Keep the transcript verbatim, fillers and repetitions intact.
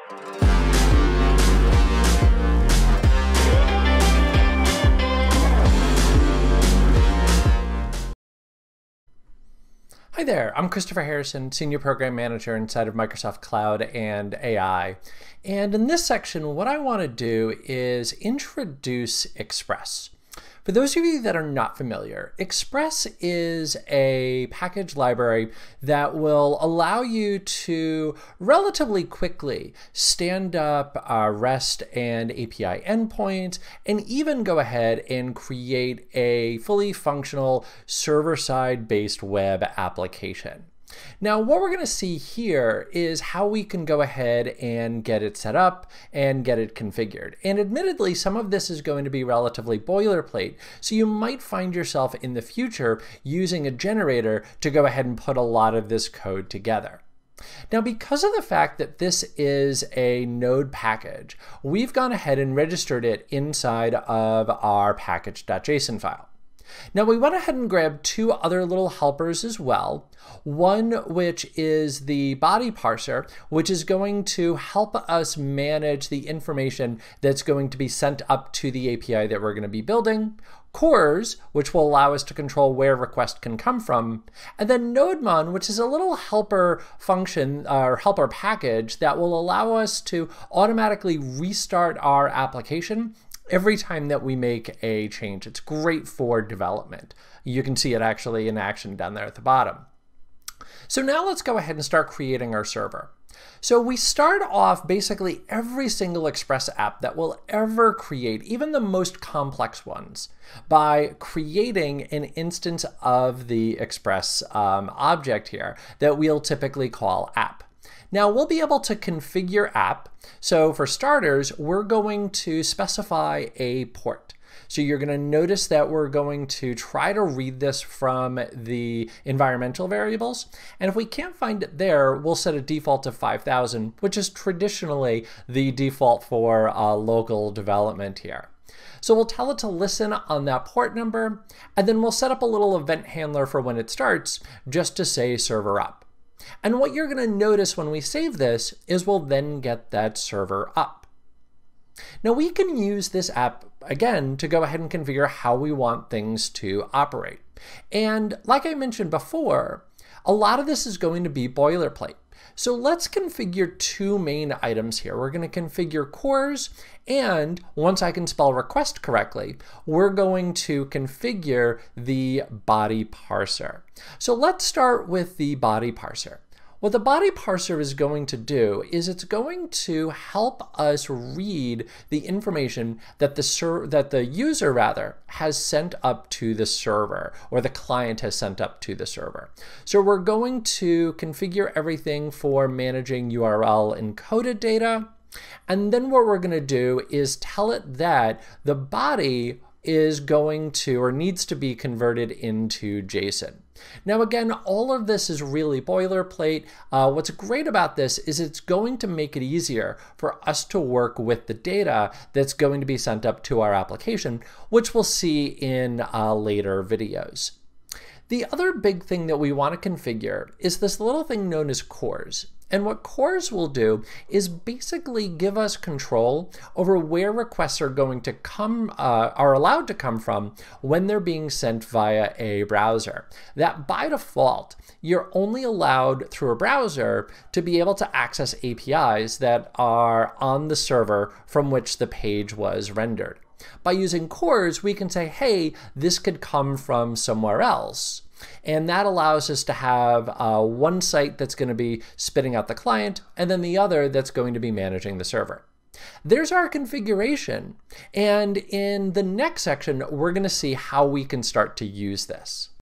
Hi there, I'm Christopher Harrison, Senior Program Manager inside of Microsoft Cloud and A I. And in this section, what I want to do is introduce Express. For those of you that are not familiar, Express is a package library that will allow you to relatively quickly stand up uh, REST and A P I endpoints, and even go ahead and create a fully functional server-side based web application. Now, what we're going to see here is how we can go ahead and get it set up and get it configured. And admittedly, some of this is going to be relatively boilerplate, so you might find yourself in the future using a generator to go ahead and put a lot of this code together. Now, because of the fact that this is a Node package, we've gone ahead and registered it inside of our package.json file. Now, we went ahead and grabbed two other little helpers as well. One which is the body parser, which is going to help us manage the information that's going to be sent up to the A P I that we're going to be building. Cores, which will allow us to control where request can come from. And then NodeMon, which is a little helper function or helper package that will allow us to automatically restart our application every time that we make a change. It's great for development. You can see it actually in action down there at the bottom. So now let's go ahead and start creating our server. So we start off basically every single Express app that we'll ever create, even the most complex ones, by creating an instance of the Express um, object here that we'll typically call app. Now, we'll be able to configure app. So for starters, we're going to specify a port. So you're going to notice that we're going to try to read this from the environmental variables. And if we can't find it there, we'll set a default of five thousand, which is traditionally the default for uh, local development here. So we'll tell it to listen on that port number, and then we'll set up a little event handler for when it starts, just to say server up. And what you're going to notice when we save this is we'll then get that server up. Now we can use this app again to go ahead and configure how we want things to operate. And like I mentioned before, a lot of this is going to be boilerplate. So let's configure two main items here. We're going to configure cores, and once I can spell request correctly, we're going to configure the body parser. So let's start with the body parser. What the body parser is going to do is it's going to help us read the information that the ser that the user rather has sent up to the server, or the client has sent up to the server. So we're going to configure everything for managing U R L encoded data, and then what we're going to do is tell it that the body is going to or needs to be converted into JSON. Now again, all of this is really boilerplate. Uh, what's great about this is it's going to make it easier for us to work with the data that's going to be sent up to our application, which we'll see in uh, later videos. The other big thing that we want to configure is this little thing known as cores. And what cores will do is basically give us control over where requests are going to come, uh, are allowed to come from when they're being sent via a browser. That by default, you're only allowed through a browser to be able to access A P Is that are on the server from which the page was rendered. By using cores, we can say, hey, this could come from somewhere else. And that allows us to have uh, one site that's going to be spitting out the client, and then the other that's going to be managing the server. There's our configuration. And in the next section, we're going to see how we can start to use this.